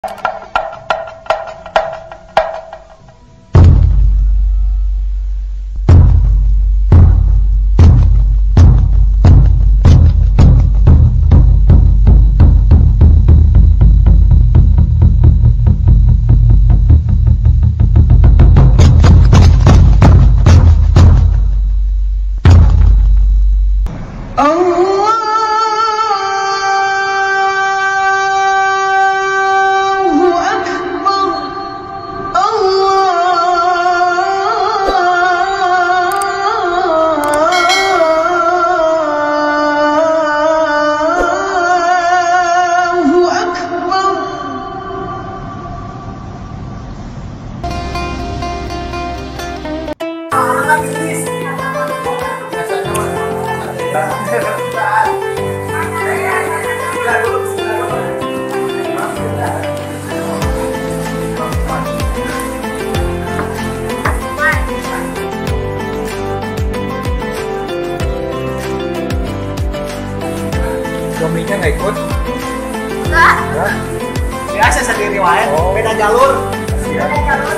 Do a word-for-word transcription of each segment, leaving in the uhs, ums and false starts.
Suaminya nggak ikut? Enggak. Enggak? Biasa sendiri wae, Oh. beda jalur. Iya. Beda jalur.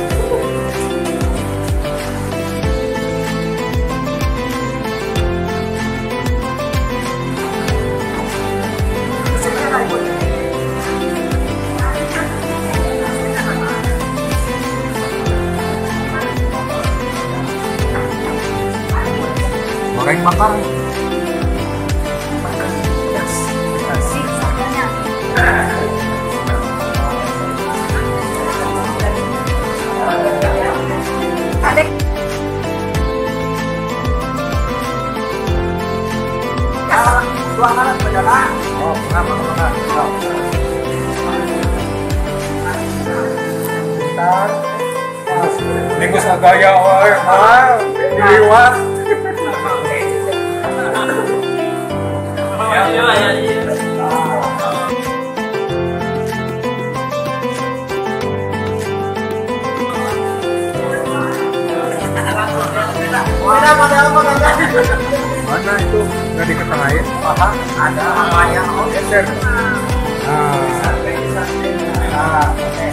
Goreng bakar. Adek. Dua anak berjalan. Oh, kenapa kenapa? Bentar. Ini gue gaya wae, mah diliwat. Ya, ya, ya, ya. Mana modal apa kagak? Mana itu? Nggak diketengahin? Apa? Ada apa yang mau Geser. Nah, Nah, oke.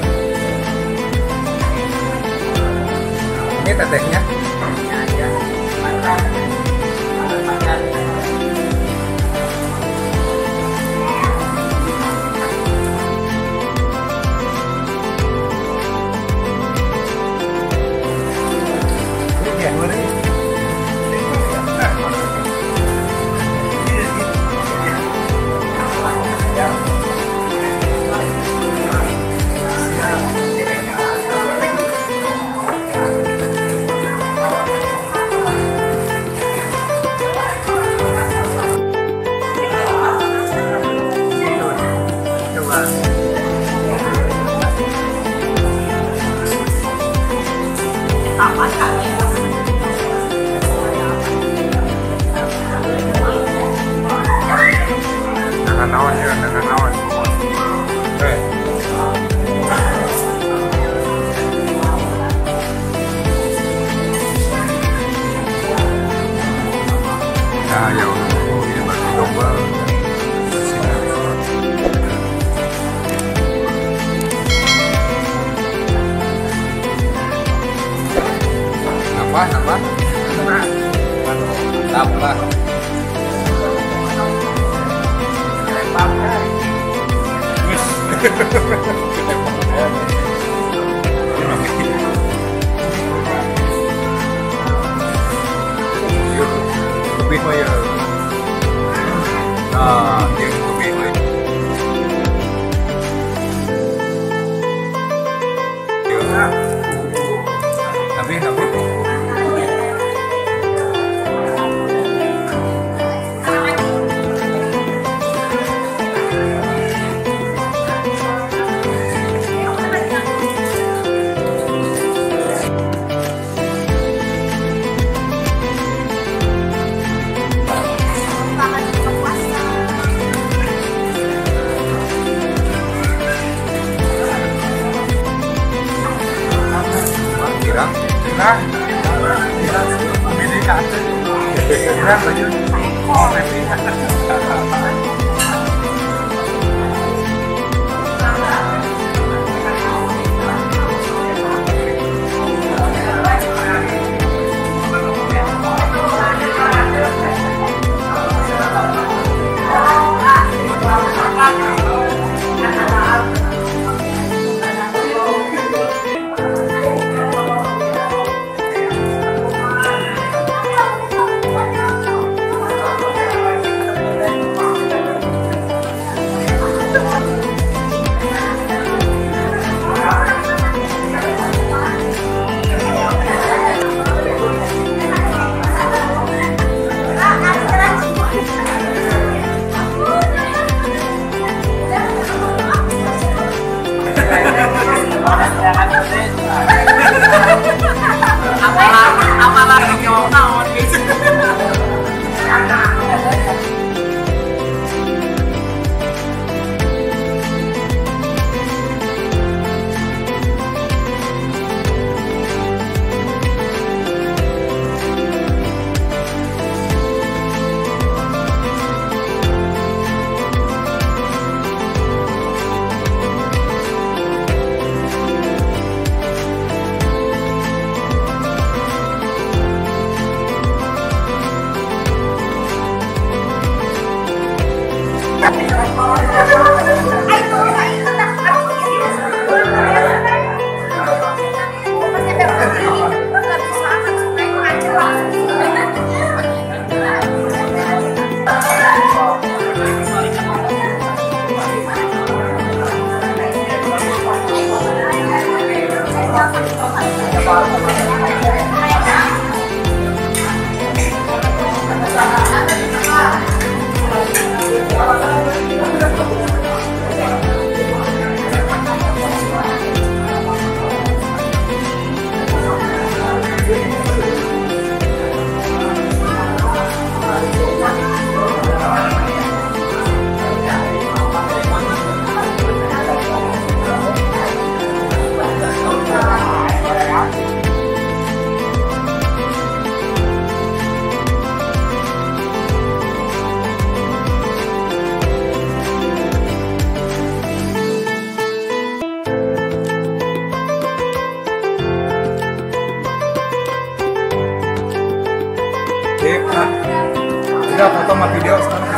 ini tetehnya. Dengan naon ya, dengan naon. Eh. Nah, ya Allah, ini bagi domba. Nambah, nambah. Nambah. Lebih mah ya. Nah, dia lebih mah. Tapi tapi kirang, kirang, kirang, kirang baju, oh nanti. Apalagi jawab naon gitu. Udah foto sama video sekarang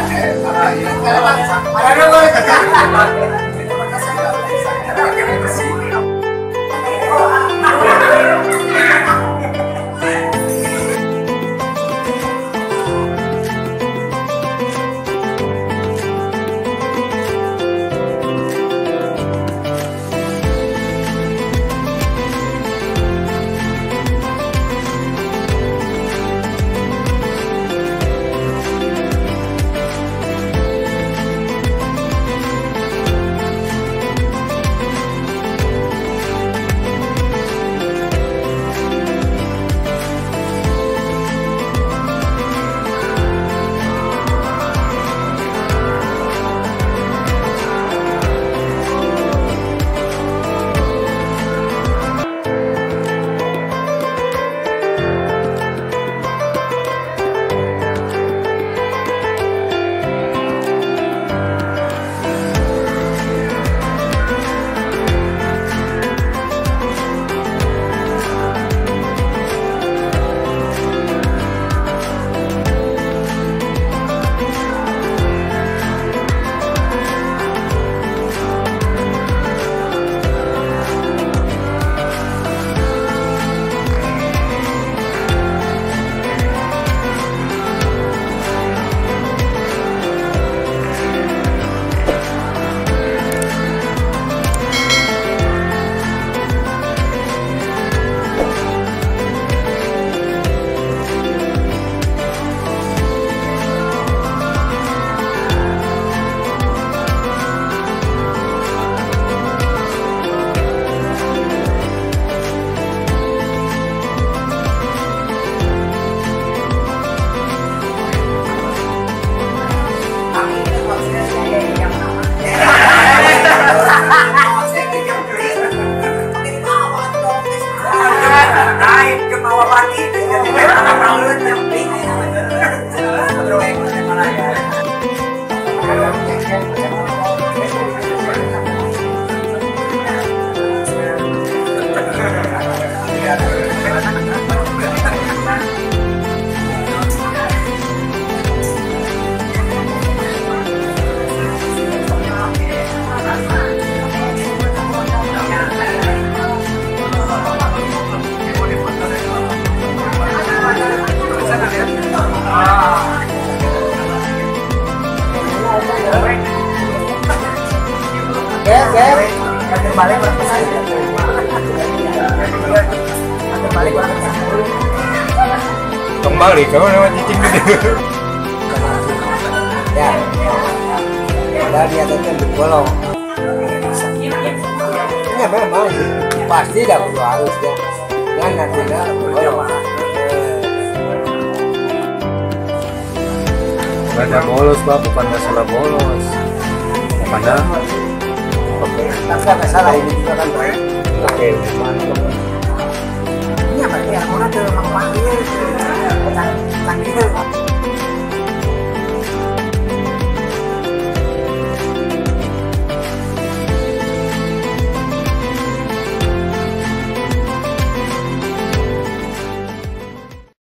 Ada Ger, ger. Atur balik orang kesana. Atur balik orang kesana. Kembali kamu lewat cicing gitu. Ya. Ada dia tetap digolong. Ya memang pasti dah perlu harus ya. Kan nanti dah digolong. Banyak bolos Pak, bukan masalah bolos. Padahal Tapi masalah ini juga kan. oke, mantap.